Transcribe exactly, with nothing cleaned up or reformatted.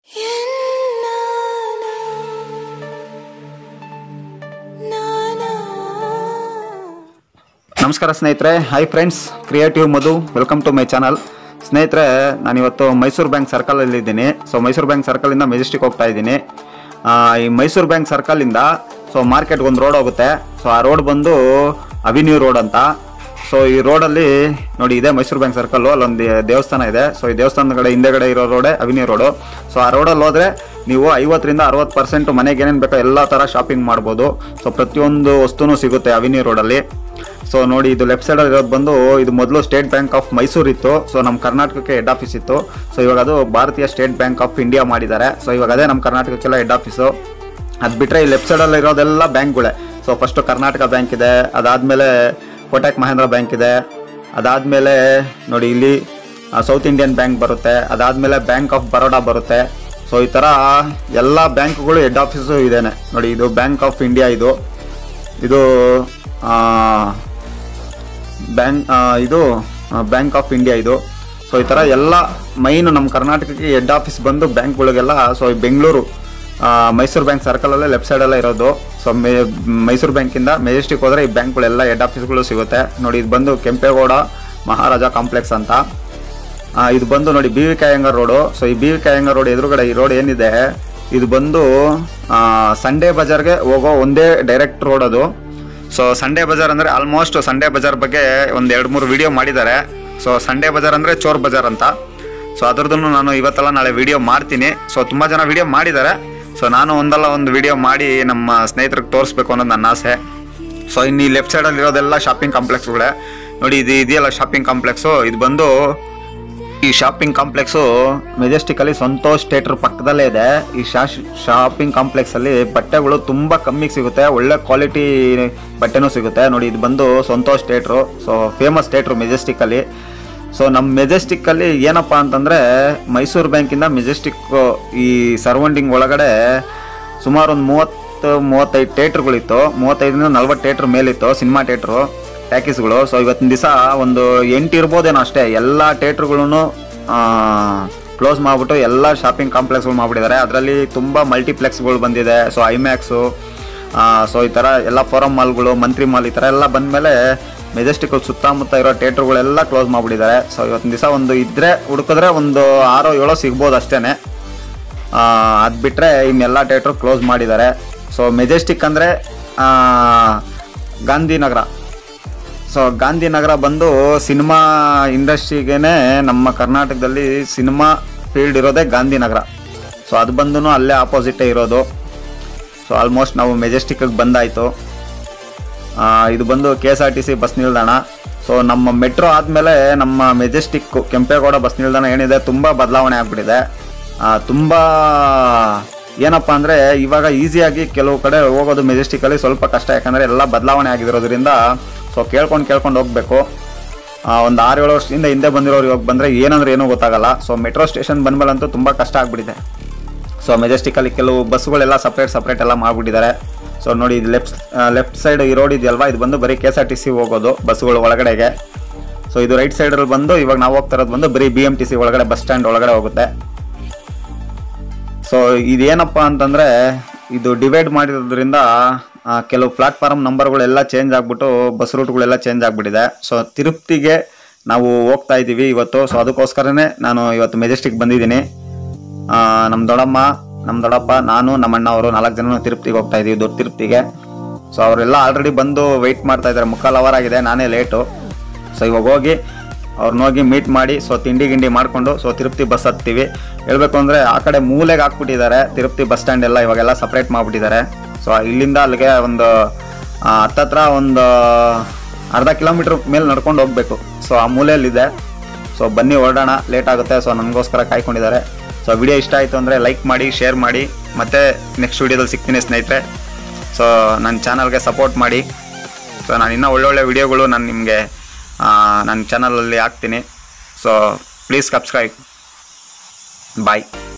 ನಮಸ್ಕಾರ ಸ್ನೇಹಿತರೆ. Hi friends, creative Madhu, welcome to my channel. ಸ್ನೇಹಿತರೆ, ನಾನಿವತ್ತು ಮೈಸೂರು ಬ್ಯಾಂಕ್ ಸರ್ಕಲಲ್ಲಿ ಇದ್ದೀನಿ. ಸೊ ಮೈಸೂರು ಬ್ಯಾಂಕ್ ಸರ್ಕಲಿಂದ ಮೆಜೆಸ್ಟಿಕ್ ಹೋಗ್ತಾ ಇದ್ದೀನಿ. ಈ ಮೈಸೂರು ಬ್ಯಾಂಕ್ ಸರ್ಕಲಿಂದ ಸೊ ಮಾರ್ಕೆಟ್ಗೆ ಒಂದು ರೋಡ್ ಹೋಗುತ್ತೆ. ಸೊ ಆ ರೋಡ್ ಬಂದು ಅವಿನ್ಯೂ ರೋಡ್ ಅಂತ. ಸೊ ಈ ರೋಡಲ್ಲಿ ನೋಡಿ, ಇದೆ ಮೈಸೂರು ಬ್ಯಾಂಕ್ ಸರ್ಕಲ್ಲು, ಅಲ್ಲೊಂದು ದೇವಸ್ಥಾನ ಇದೆ. ಸೊ ಈ ದೇವಸ್ಥಾನದ ಕಡೆ ಹಿಂದೆಗಡೆ ಇರೋ ರೋಡೇ ಅವಿನ್ಯೂ ರೋಡು. ಸೊ ಆ ರೋಡಲ್ಲಿ ಹೋದರೆ ನೀವು ಐವತ್ತರಿಂದ ಅರವತ್ತು ಪರ್ಸೆಂಟ್ ಮನೆಗೆ ಏನೇನು ಬೇಕೋ ಎಲ್ಲ ಥರ ಶಾಪಿಂಗ್ ಮಾಡ್ಬೋದು. ಸೊ ಪ್ರತಿಯೊಂದು ವಸ್ತುನೂ ಸಿಗುತ್ತೆ ಅವಿನ್ಯೂ ರೋಡಲ್ಲಿ. ಸೊ ನೋಡಿ, ಇದು ಲೆಫ್ಟ್ ಸೈಡಲ್ಲಿ ಇರೋದು ಬಂದು, ಇದು ಮೊದಲು ಸ್ಟೇಟ್ ಬ್ಯಾಂಕ್ ಆಫ್ ಮೈಸೂರು ಇತ್ತು. ಸೊ ನಮ್ಮ ಕರ್ನಾಟಕಕ್ಕೆ ಹೆಡ್ ಆಫೀಸ್ ಇತ್ತು. ಸೊ ಇವಾಗ ಅದು Bharatiya state bank of India ಮಾಡಿದ್ದಾರೆ. ಸೊ ಇವಾಗ ಅದೇ ನಮ್ಮ ಕರ್ನಾಟಕಕ್ಕೆಲ್ಲ ಹೆಡ್ ಆಫೀಸು. ಅದು ಬಿಟ್ಟರೆ ಈ ಲೆಫ್ಟ್ ಸೈಡಲ್ಲಿ ಇರೋದೆಲ್ಲ ಬ್ಯಾಂಕ್ಗಳೇ. ಸೊ ಫಸ್ಟು ಕರ್ನಾಟಕ ಬ್ಯಾಂಕ್ ಇದೆ, ಅದಾದಮೇಲೆ ಕೋಟಕ್ ಮಹೇಂದ್ರ ಬ್ಯಾಂಕ್ ಇದೆ, ಅದಾದಮೇಲೆ ನೋಡಿ ಇಲ್ಲಿ ಸೌತ್ ಇಂಡಿಯನ್ ಬ್ಯಾಂಕ್ ಬರುತ್ತೆ, ಅದಾದಮೇಲೆ ಬ್ಯಾಂಕ್ ಆಫ್ ಬರೋಡಾ ಬರುತ್ತೆ. ಸೊ ಈ ಥರ ಎಲ್ಲ ಬ್ಯಾಂಕ್ಗಳು ಹೆಡ್ ಆಫೀಸು ಇದೇನೆ. ನೋಡಿ, ಇದು ಬ್ಯಾಂಕ್ ಆಫ್ ಇಂಡಿಯಾ, ಇದು ಇದು ಬ್ಯಾಂಕ್ ಇದು ಬ್ಯಾಂಕ್ ಆಫ್ ಇಂಡಿಯಾ ಇದು. ಸೊ ಈ ಥರ ಎಲ್ಲ ಮೈನ್ ನಮ್ಮ ಕರ್ನಾಟಕಕ್ಕೆ ಹೆಡ್ ಆಫೀಸ್ ಬಂದು ಬ್ಯಾಂಕ್ಗಳಿಗೆಲ್ಲ. ಸೊ ಈ ಬೆಂಗಳೂರು ಮೈಸೂರು ಬ್ಯಾಂಕ್ ಸರ್ಕಲಲ್ಲೇ ಲೆಫ್ಟ್ ಸೈಡಲ್ಲೇ ಇರೋದು. ಸೊ ಮೇ ಮೈಸೂರು ಬ್ಯಾಂಕಿಂದ ಮೆಜೆಸ್ಟಿಕ್ ಹೋದರೆ ಈ ಬ್ಯಾಂಕ್ಗಳೆಲ್ಲ ಹೆಡ್ ಆಫೀಸ್ಗಳು ಸಿಗುತ್ತೆ. ನೋಡಿ, ಇದು ಬಂದು ಕೆಂಪೇಗೌಡ ಮಹಾರಾಜ ಕಾಂಪ್ಲೆಕ್ಸ್ ಅಂತ. ಇದು ಬಂದು ನೋಡಿ B V K Iyengar road. So ಈ B V K Iyengar road ಎದುರುಗಡೆ ಈ ರೋಡ್ ಏನಿದೆ, ಇದು ಬಂದು ಸಂಡೇ ಬಜಾರ್ಗೆ ಹೋಗೋ ಒಂದೇ ಡೈರೆಕ್ಟ್ ರೋಡ್ ಅದು. ಸೊ ಸಂಡೇ ಬಜಾರ್ ಅಂದರೆ ಆಲ್ಮೋಸ್ಟ್ ಸಂಡೇ ಬಜಾರ್ ಬಗ್ಗೆ ಒಂದು ಎರಡು ಮೂರು ವಿಡಿಯೋ ಮಾಡಿದ್ದಾರೆ. ಸೊ ಸಂಡೇ ಬಜಾರ್ ಅಂದರೆ ಚೋರ್ ಬಜಾರ್ ಅಂತ. ಸೊ ಅದರದ್ದನ್ನು ನಾನು ಇವತ್ತೆಲ್ಲ ನಾಳೆ ವಿಡಿಯೋ ಮಾಡ್ತೀನಿ. ಸೊ ತುಂಬ ಜನ ವಿಡಿಯೋ ಮಾಡಿದ್ದಾರೆ. ಸೊ ನಾನು ಒಂದಲ್ಲ ಒಂದು ವಿಡಿಯೋ ಮಾಡಿ ನಮ್ಮ ಸ್ನೇಹಿತರಿಗೆ ತೋರಿಸ್ಬೇಕು ಅನ್ನೋದು ನನ್ನ ಆಸೆ. ಸೊ ಇನ್ನು ಈ ಲೆಫ್ಟ್ ಸೈಡಲ್ಲಿ ಇರೋದೆಲ್ಲ ಶಾಪಿಂಗ್ ಕಾಂಪ್ಲೆಕ್ಸ್ಗಳೇ. ನೋಡಿ, ಇದು ಇದೆಯಲ್ಲ ಶಾಪಿಂಗ್ ಕಾಂಪ್ಲೆಕ್ಸು. ಇದು ಬಂದು ಈ ಶಾಪಿಂಗ್ ಕಾಂಪ್ಲೆಕ್ಸು ಮೆಜೆಸ್ಟಿಕಲ್ಲಿ ಸಂತೋಷ್ ಥಿಯೇಟರ್ ಪಕ್ಕದಲ್ಲೇ ಇದೆ. ಈ ಶಾ ಶಾಪಿಂಗ್ ಕಾಂಪ್ಲೆಕ್ಸಲ್ಲಿ ಬಟ್ಟೆಗಳು ತುಂಬ ಕಮ್ಮಿಗೆ ಸಿಗುತ್ತೆ, ಒಳ್ಳೆ ಕ್ವಾಲಿಟಿ ಬಟ್ಟೆನೂ ಸಿಗುತ್ತೆ. ನೋಡಿ, ಇದು ಬಂದು Santosh theatre. So famous theatre ಮೆಜೆಸ್ಟಿಕಲ್ಲಿ. ಸೊ ನಮ್ಮ ಮೆಜೆಸ್ಟಿಕ್ಕಲ್ಲಿ ಏನಪ್ಪ ಅಂತಂದರೆ, ಮೈಸೂರು ಬ್ಯಾಂಕಿಂದ ಮೆಜೆಸ್ಟಿಕ್ ಈ ಸರೌಂಡಿಂಗ್ ಒಳಗಡೆ ಸುಮಾರು ಒಂದು ಮೂವತ್ತು ಮೂವತ್ತೈದು ಥಿಯೇಟ್ರುಗಳಿತ್ತು. ಮೂವತ್ತೈದರಿಂದ ನಲ್ವತ್ತು ಥಿಯೇಟ್ರ್ ಮೇಲಿತ್ತು ಸಿನಿಮಾ ಥಿಯೇಟ್ರು ಟ್ಯಾಕೀಸ್ಗಳು. ಸೊ ಇವತ್ತಿನ ದಿವಸ ಒಂದು ಎಂಟು ಇರ್ಬೋದೇನೋ ಅಷ್ಟೇ. ಎಲ್ಲ ಥಿಯೇಟ್ರುಗಳನ್ನು ಕ್ಲೋಸ್ ಮಾಡಿಬಿಟ್ಟು ಎಲ್ಲ ಶಾಪಿಂಗ್ ಕಾಂಪ್ಲೆಕ್ಸ್ಗಳು ಮಾಡಿಬಿಟ್ಟಿದ್ದಾರೆ. ಅದರಲ್ಲಿ ತುಂಬ ಮಲ್ಟಿಪ್ಲೆಕ್ಸ್ಗಳು ಬಂದಿದೆ. ಸೊ ಐಮ್ಯಾಕ್ಸು, ಸೊ ಈ ಥರ ಎಲ್ಲ ಫೋರಮ್ ಮಾಲ್ಗಳು, ಮಂತ್ರಿ ಮಾಲ್, ಈ ಥರ ಎಲ್ಲ ಬಂದಮೇಲೆ ಮೆಜೆಸ್ಟಿಕ್ ಸುತ್ತಮುತ್ತ ಇರೋ ಥಿಯೇಟ್ರುಗಳೆಲ್ಲ ಕ್ಲೋಸ್ ಮಾಡಿಬಿಟ್ಟಿದ್ದಾರೆ. ಸೊ ಇವತ್ತಿನ ದಿವಸ ಒಂದು ಇದ್ದರೆ ಹುಡುಕಿದ್ರೆ ಒಂದು ಆರೋ ಏಳೋ ಸಿಗ್ಬೋದು ಅಷ್ಟೇ. ಅದು ಬಿಟ್ಟರೆ ಇನ್ನೆಲ್ಲ ಥಿಯೇಟ್ರು ಕ್ಲೋಸ್ ಮಾಡಿದ್ದಾರೆ. ಸೊ ಮೆಜೆಸ್ಟಿಕ್ ಅಂದರೆ ಗಾಂಧಿನಗರ. ಸೊ ಗಾಂಧಿನಗರ ಬಂದು ಸಿನಿಮಾ ಇಂಡಸ್ಟ್ರಿಗೇ ನಮ್ಮ ಕರ್ನಾಟಕದಲ್ಲಿ ಸಿನಿಮಾ ಫೀಲ್ಡ್ ಇರೋದೇ ಗಾಂಧಿನಗರ. ಸೊ ಅದು ಬಂದು ಅಲ್ಲೇ ಆಪೋಸಿಟೇ ಇರೋದು. ಸೊ ಆಲ್ಮೋಸ್ಟ್ ನಾವು ಮೆಜೆಸ್ಟಿಕ್ಗೆ ಬಂದಾಯಿತು. ಇದು ಬಂದು K S R T C bus ನಿಲ್ದಾಣ. ಸೊ ನಮ್ಮ ಮೆಟ್ರೋ ಆದಮೇಲೆ ನಮ್ಮ ಮೆಜೆಸ್ಟಿಕ್ಕು ಕೆಂಪೇಗೌಡ ಬಸ್ ನಿಲ್ದಾಣ ಏನಿದೆ ತುಂಬ ಬದಲಾವಣೆ ಆಗಿಬಿಟ್ಟಿದೆ. ತುಂಬ ಏನಪ್ಪ ಅಂದರೆ, ಇವಾಗ ಈಸಿಯಾಗಿ ಕೆಲವು ಕಡೆ ಹೋಗೋದು ಮೆಜೆಸ್ಟಿಕಲ್ಲಿ ಸ್ವಲ್ಪ ಕಷ್ಟ, ಯಾಕಂದರೆ ಎಲ್ಲ ಬದಲಾವಣೆ ಆಗಿರೋದ್ರಿಂದ. ಸೊ ಕೇಳ್ಕೊಂಡು ಕೇಳ್ಕೊಂಡು ಹೋಗಬೇಕು. ಒಂದು ಆರು ಏಳು ವರ್ಷದಿಂದ ಹಿಂದೆ ಬಂದಿರೋರು ಇವಾಗ ಬಂದರೆ ಏನಂದ್ರೆ ಏನೂ ಗೊತ್ತಾಗಲ್ಲ. ಸೊ ಮೆಟ್ರೋ ಸ್ಟೇಷನ್ ಬಂದಮೇಲಂತೂ ತುಂಬ ಕಷ್ಟ ಆಗಿಬಿಟ್ಟಿದೆ. ಸೊ ಮೆಜೆಸ್ಟಿಕಲ್ಲಿ ಕೆಲವು ಬಸ್ಸುಗಳೆಲ್ಲ ಸಪ್ರೇಟ್ ಸಪ್ರೇಟ್ ಎಲ್ಲ ಮಾಡಿಬಿಟ್ಟಿದ್ದಾರೆ. ಸೊ ನೋಡಿ, ಇದು ಲೆಫ್ಟ್ ಲೆಫ್ಟ್ ಸೈಡ್ ಈ ರೋಡ್ ಇದೆಯಲ್ವಾ, ಇದು ಬಂದು ಬರೀ K S R T C ಹೋಗೋದು ಬಸ್ಸುಗಳು ಒಳಗಡೆಗೆ. ಸೊ ಇದು ರೈಟ್ ಸೈಡಲ್ಲಿ ಬಂದು ಇವಾಗ ನಾವು ಹೋಗ್ತಾ ಇರೋದು ಬಂದು ಬರೀ ಬಿ ಎಮ್ ಟಿ ಸಿ ಒಳಗಡೆ ಬಸ್ ಸ್ಟ್ಯಾಂಡ್ ಒಳಗಡೆ ಹೋಗುತ್ತೆ. ಸೊ ಇದೇನಪ್ಪ ಅಂತಂದರೆ, ಇದು ಡಿವೈಡ್ ಮಾಡಿರೋದ್ರಿಂದ ಕೆಲವು ಪ್ಲಾಟ್ಫಾರ್ಮ್ ನಂಬರ್ಗಳೆಲ್ಲ ಚೇಂಜ್ ಆಗಿಬಿಟ್ಟು ಬಸ್ ರೂಟ್ಗಳೆಲ್ಲ ಚೇಂಜ್ ಆಗಿಬಿಟ್ಟಿದೆ. ಸೊ ತಿರುಪತಿಗೆ ನಾವು ಹೋಗ್ತಾ ಇದ್ದೀವಿ ಇವತ್ತು. ಸೊ ಅದಕ್ಕೋಸ್ಕರನೇ ನಾನು ಇವತ್ತು ಮೆಜೆಸ್ಟಿಕ್ ಬಂದಿದ್ದೀನಿ. ನಮ್ಮ ದೊಡ್ಡಮ್ಮ, ನಮ್ಮ ದೊಡ್ಡಪ್ಪ, ನಾನು, ನಮ್ಮ ಅಣ್ಣ ಅವರು ನಾಲ್ಕು ಜನ ತಿರುಪತಿಗೆ ಹೋಗ್ತಾ ಇದ್ದೀವಿ, ದೊಡ್ಡ ತಿರುಪತಿಗೆ. ಸೊ ಅವರೆಲ್ಲ ಆಲ್ರೆಡಿ ಬಂದು ವೆಯ್ಟ್ ಮಾಡ್ತಾ ಇದ್ದಾರೆ. ಮುಕ್ಕಾಲು ಅವರ್ ಆಗಿದೆ, ನಾನೇ ಲೇಟು. ಸೊ ಇವಾಗ ಹೋಗಿ ಅವ್ರನ್ನ ಹೋಗಿ ಮೀಟ್ ಮಾಡಿ ಸೊ ತಿಂಡಿ ಗಿಂಡಿ ಮಾಡಿಕೊಂಡು ಸೊ ತಿರುಪತಿ ಬಸ್ ಹತ್ತೀವಿ. ಹೇಳಬೇಕು ಅಂದರೆ ಆ ಕಡೆ ಮೂಲೆಗೆ ಹಾಕ್ಬಿಟ್ಟಿದ್ದಾರೆ ತಿರುಪತಿ ಬಸ್ ಸ್ಟ್ಯಾಂಡ್ ಎಲ್ಲ, ಇವಾಗೆಲ್ಲ ಸಪ್ರೇಟ್ ಮಾಡಿಬಿಟ್ಟಿದ್ದಾರೆ. ಸೊ ಇಲ್ಲಿಂದ ಅಲ್ಲಿಗೆ ಒಂದು ಹತ್ತತ್ರ ಒಂದು ಅರ್ಧ ಕಿಲೋಮೀಟ್ರ್ ಮೇಲೆ ನಡ್ಕೊಂಡು ಹೋಗಬೇಕು. ಸೊ ಆ ಮೂಲೆಯಲ್ಲಿದೆ. ಸೊ ಬನ್ನಿ ಹೊರಡೋಣ, ಲೇಟ್ ಆಗುತ್ತೆ. ಸೊ ನನಗೋಸ್ಕರ ಕಾಯ್ಕೊಂಡಿದ್ದಾರೆ. ಸೊ ವಿಡಿಯೋ ಇಷ್ಟ ಆಯಿತು ಅಂದರೆ ಲೈಕ್ ಮಾಡಿ, ಶೇರ್ ಮಾಡಿ. ಮತ್ತು ನೆಕ್ಸ್ಟ್ ವಿಡಿಯೋದಲ್ಲಿ ಸಿಗ್ತೀನಿ ಸ್ನೇಹಿತರೆ. ಸೊ ನನ್ನ ಚಾನಲ್ಗೆ ಸಪೋರ್ಟ್ ಮಾಡಿ. ಸೊ ನಾನು ಇನ್ನೂ ಒಳ್ಳೊಳ್ಳೆ ವಿಡಿಯೋಗಳು ನಾನು ನಿಮಗೆ ನನ್ನ ಚಾನಲಲ್ಲಿ ಹಾಕ್ತೀನಿ. So please subscribe. ಬಾಯ್.